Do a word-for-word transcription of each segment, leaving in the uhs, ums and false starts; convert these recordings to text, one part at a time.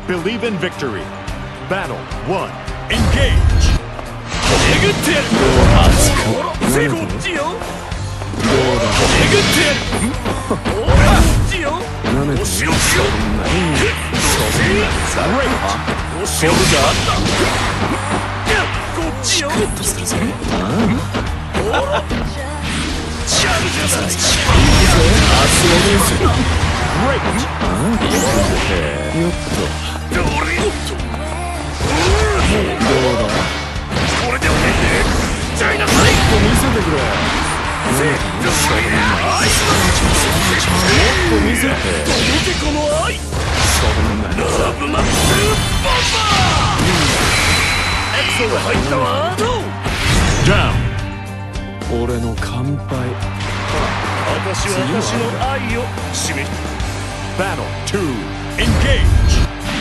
Believe in victory. Battle one. Engage. えぐってやる。せこっちよ。えぐってやる。おらこっちよ。おしろしろ。おしろじゃこっちよ。チクッとするぞ。おらチャルじゃない。あすごいです。よっと。どれよっと。どうだ。これでおねえちゃいなさい。もっと見せてくれ。せっどういや愛しもっと見せて。どうてこの愛。そんなラブマックスボンバー。エクソが入ったわ。 Down。 俺の乾杯。 私は私の愛を示す。 Battle two. Engage.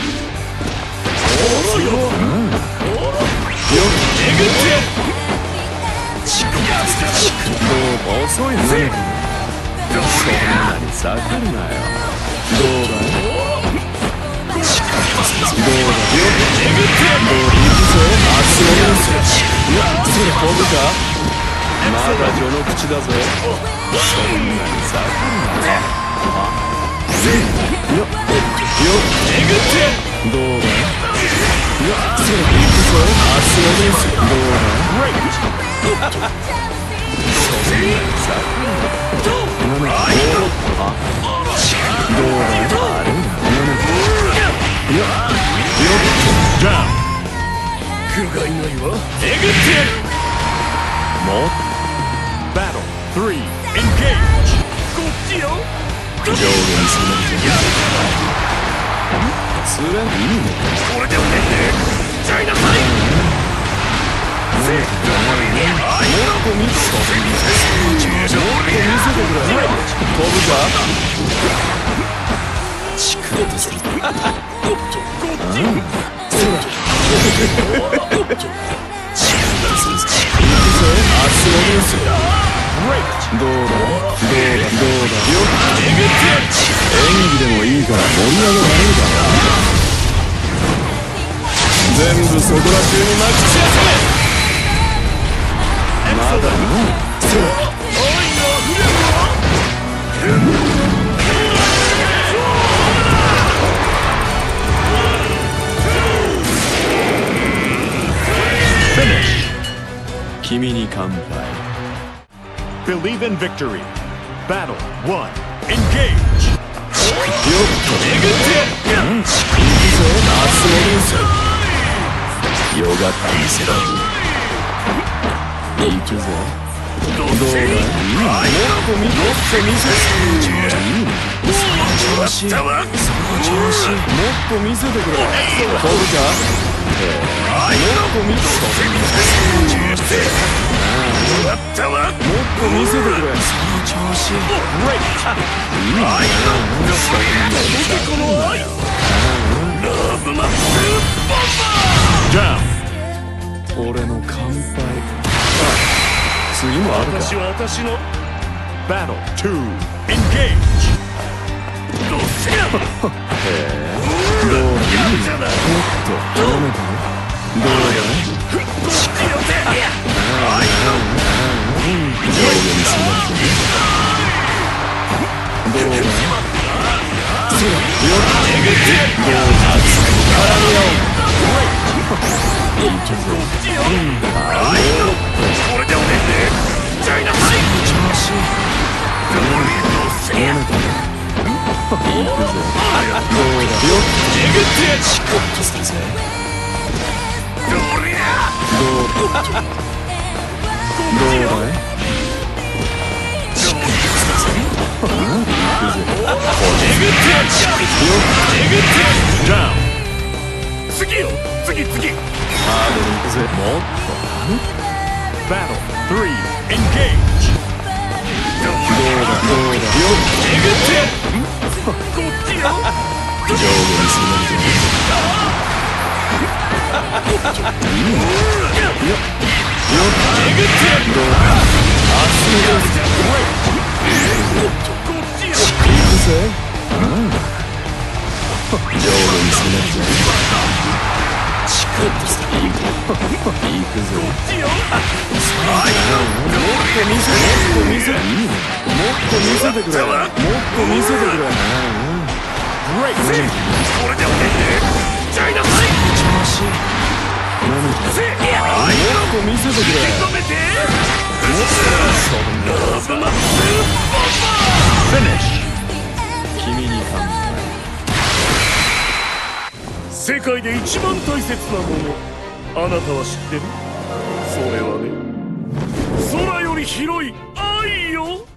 おろよ。おろ。えぐってやる。チクッチクッどう遅いね。そんなに下がるなよ。どうだい。チクッどうだよ。 えぐってやる。 どういくぞ。あすごいです。いやそれ飛ぶか。まだ序の口だぜ。そんなに下がるなよ。よっよっえぐってやる。 どうだい。いやそれいくぞ。あすごいです。どうだ。そんなに下がるなよ。なめて。あどうだい。あれなめて。いやよっ Down。 苦がいないわ。えぐってやる。 もっ Battle three. Engage. こっちよ。 上下にするぞ。それいいね。 これでおねえちゃいなさい。せっどういや愛もっと見せてくれ。もっと見せてくれ。飛ぶか。チクッとする。 おっとこっち。 そうだ。チクッとするぞ。あすごいです。どうだどうだどうだよ。演技でもいいから盛り上げられるかな。全部そこら中にまき散らせ。まだな。そうだ。 愛が溢れるわ。 Finish. 君に乾杯。 Believe in victory. Battle one. Engage. よっとえぐってやる。 いくぞ。夏の連載。よがった見せろ。いくぞ。どうだ。いいね。もっと見もっと見せて。いいね。その調子。その調子。もっと見せてくれ。飛ぶか。もっと見せてくれ。もっと見せてくれ。その調子。いいね。 この愛。ラブマックスボンバー。 Down. 俺の乾杯。次もあるか。 私は私の Battle two. Engage. どうせや。 へえ。どうだ。いいね。もっと頼めたね。どうだ。 こっちよせ。愛の。 上下にする。どうだ。そうだ。よっ。 えぐってやる。 どうだ。絡み合おう。いいけど。 愛の。これでおねえちゃいなさい。 調子。 どうせや。 いくぞ。どうだ。よっ。 えぐってやる。 チクッとするぜ。 どれや。 どうだ。どうだい。チクッとするぜ。いくぞ。 えぐってやる。えぐってやる。 Down. 次よ。次次。 ハードに行くぜ。もっと。 Battle three. Engage. どうだどうだ。よっ。 えぐってやる。こっちよ。 上下にするぞ。いいね。よっ。よっ。 えぐってやる。 どうだ。あすごい。 こっちよ。 行くぜ。うん。 上手に攻めるぞ。チクッとさ、いくいくぞ。もっと見せて、もっと見せて、もっと見せてくれ、もっと見せてくれ。 これでもねちゃいなさい。 邪魔し何かもっと見せてくれ。 止めてそんな君に考え世界で一番大切なもの、あなたは知ってる？それはね、空より広い愛よ。